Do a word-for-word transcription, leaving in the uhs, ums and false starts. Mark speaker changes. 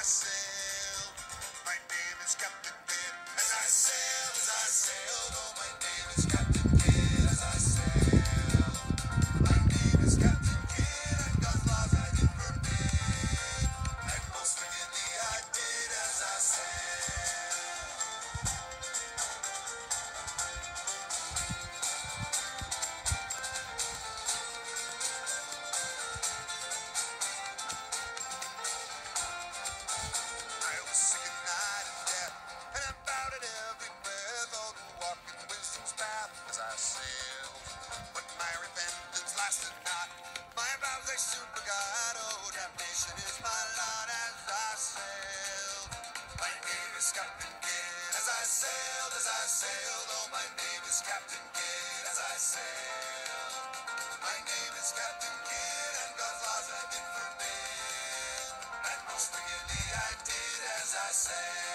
Speaker 1: sailed. My name is Captain Kidd. As I sailed, as I sailed. Oh, my name is Captain Kidd. As I sailed. My name is Captain Kidd, and God's laws I did forbid. And most wickedly I did as I sailed. I was sick and nigh to death, and I bowed at every breath, all to walk in wisdom's path as I sailed. But my repentance lasted not, my vows I soon forgot. Oh, damnation is my lot as I sailed. My name is Captain Kidd. As I sailed, as I sailed. Oh, my name is Captain Kidd. As I sailed. My name is Captain Kidd, and God's laws I did forbid. And most wickedly I did as I said.